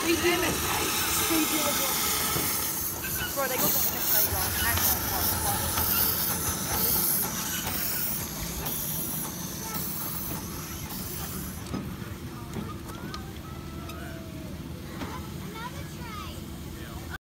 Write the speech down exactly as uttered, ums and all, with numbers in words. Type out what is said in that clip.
We do imitate. Bro, they got the imitate one. Hang on, one.